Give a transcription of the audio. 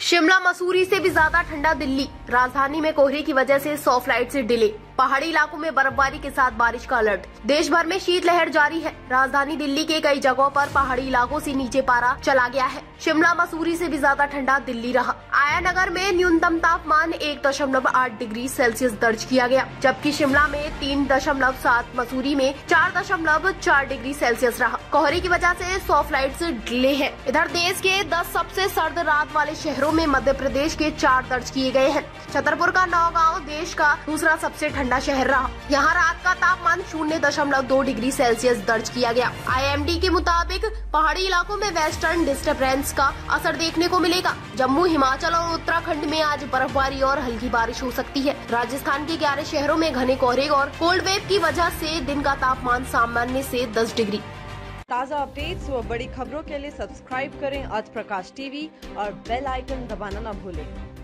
शिमला मसूरी से भी ज्यादा ठंडा दिल्ली। राजधानी में कोहरे की वजह से 100 फ्लाइट से डिले। पहाड़ी इलाकों में बर्फबारी के साथ बारिश का अलर्ट। देश भर में शीतलहर जारी है। राजधानी दिल्ली के कई जगहों पर पहाड़ी इलाकों से नीचे पारा चला गया है। शिमला मसूरी से भी ज्यादा ठंडा दिल्ली रहा। आया नगर में न्यूनतम तापमान 1.8 डिग्री सेल्सियस दर्ज किया गया, जबकि शिमला में 3.7, मसूरी में 4.4 डिग्री सेल्सियस रहा। कोहरे की वजह से 100 फ्लाइट डिले है। इधर देश के 10 सबसे सर्द रात वाले शहरों में मध्य प्रदेश के 4 दर्ज किए गए हैं। छतरपुर का नौगांव देश का दूसरा सबसे ठंडा शहर रहा। यहाँ रात का तापमान 0.2 डिग्री सेल्सियस दर्ज किया गया। IMD के मुताबिक पहाड़ी इलाकों में वेस्टर्न डिस्टर्बेंस का असर देखने को मिलेगा। जम्मू, हिमाचल और उत्तराखंड में आज बर्फबारी और हल्की बारिश हो सकती है। राजस्थान के 11 शहरों में घने कोहरे और कोल्ड वेव की वजह से दिन का तापमान सामान्य से 10 डिग्री। ताज़ा अपडेट्स व बड़ी खबरों के लिए सब्सक्राइब करें आज प्रकाश टीवी और बेल आइकन दबाना न भूलें।